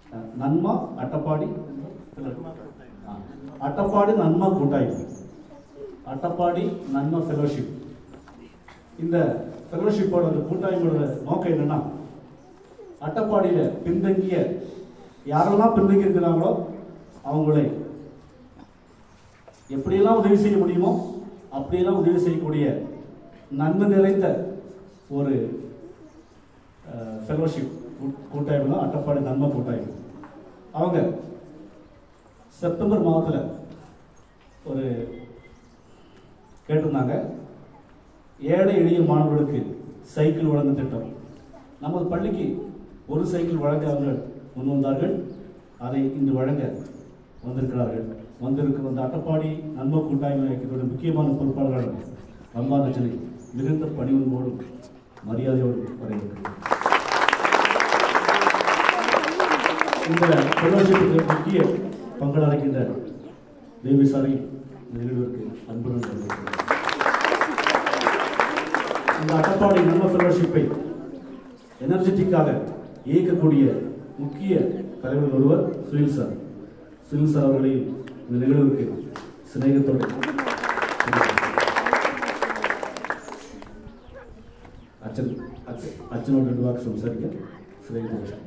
நன்மா அட்டப்பாடி அட்டப்பாடி நன்மா கூட்டாய்வு, அட்டப்பாடி நன்மா ஃபெலோஷிப். இந்த ஃபெலோஷிப்போட ஒரு கூட்டாய்வோட நோக்கம் என்னன்னா, அட்டப்பாடியில் பின்தங்கிய யாரெல்லாம் பின்தங்கி இருக்கிறாங்களோ அவங்களை எப்படியெல்லாம் உதவி செய்ய முடியுமோ அப்படியெல்லாம் உதவி செய்யக்கூடிய நன்மை நிறைந்த ஒரு ஃபெலோஷிப் கூட்டாய்வு தான் அட்டப்பாடி நன்மை கூட்டாய்வு. அவங்க செப்டம்பர் மாதத்தில் ஒரு கேட்டிருந்தாங்க, ஏழை எளிய மாணவர்களுக்கு சைக்கிள் வழங்கும் திட்டம். நமது பள்ளிக்கு ஒரு சைக்கிள் வழங்க அவர்கள் முன் வந்தார்கள். அதை இன்று வழங்க வந்திருக்கிறார்கள். வந்திருக்கும் அந்த அட்டப்பாடி நன்மை கூட்டாய்வு இயக்கத்தோட முக்கியமான பொறுப்பாளர்கள் அம்பாதச்சனை மிகுந்த பணிவன்போடும் மரியாதையோடு வரையிருக்கிறார். இந்த ஃபெலோஷிப்புக்கு முக்கிய பங்களிக்கின்ற தேவிசாலை நிகழ்விற்கு அன்புடன் வருகிறார். இந்த அட்டப்பாடி நன்மை ஃபெலோஷிப்பை எனர்ஜெட்டிக்காக இயக்கக்கூடிய முக்கிய தலைவர் ஒருவர் சுனில் சார். சுனில் சார் அவர்களையும் இந்த நிகழ்வுக்கு சிநேகத்தோடு அச்சனோட நிர்வாக சம்சாரிக்க சிநேகத்தோடு